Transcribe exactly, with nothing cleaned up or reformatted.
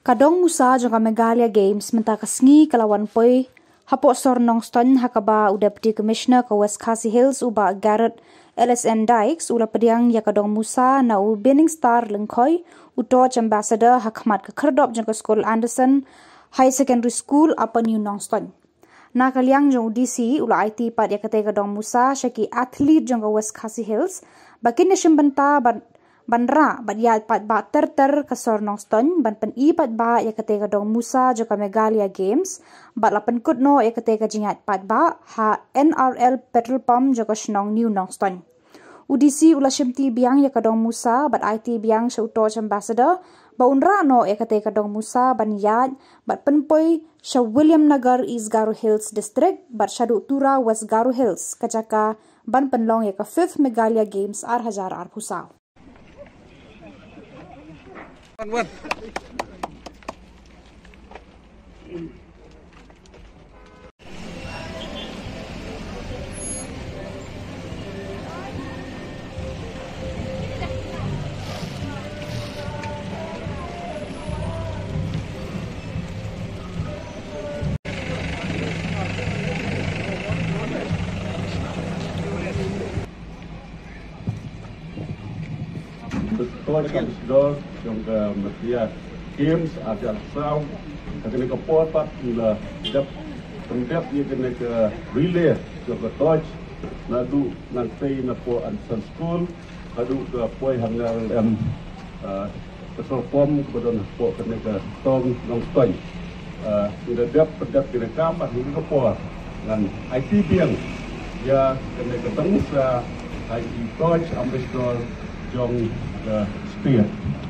Kadong Musa jangka Meghalaya Games mentaka sengi kala Wanpoi hapok sor Nongstoiñ hakaba u Deputy Commissioner ke West Khasi Hills uba Garrett L S N Dykes ula pediang ya kadong Musa na u Binning Star lengkoi u Torch Ambassador hakmat ke kerdop jangka School Anderson High Secondary School apa New Nongstoiñ. Na kaliang jang U D C ula I T pat ya kate kadong Musa syaki atlet jangka West Khasi Hills bakin nation benta ban Bandra bat ya pat ba ter ter ke sor Nongstoiñ ban pen i pat ba ya kate kadong Musa jangka Meghalaya Games bat lapen kut no ya kate ka jingat pat ba ha N R L petrol pump jangka Shillong New Nongstoiñ. U D C ula shimti biang ya kadong Musa bat I T biang sya Torch Ambassador ba unra no ya kate kadong Musa ban yat bat penpoi sya William Nagar East Garo Hills District bat syadu tura West Garo Hills kajaka ban penlong ya ka fifth Meghalaya Games ar hajar ar pusau. One, one. Betul kan sudah jangka Meghalaya Games ada sau kena ke port pat ila dap pendap ia kena ke relay jangka Torch nadu nanti na po Anderson School adu ke poi hangal em petrol pom kemudian po kena ke tong Nongstoiñ ila dap pendap kena kampat hingga ke port dan I T biang ya kena ke tengsa I T Torch Ambassador Jong the Spear.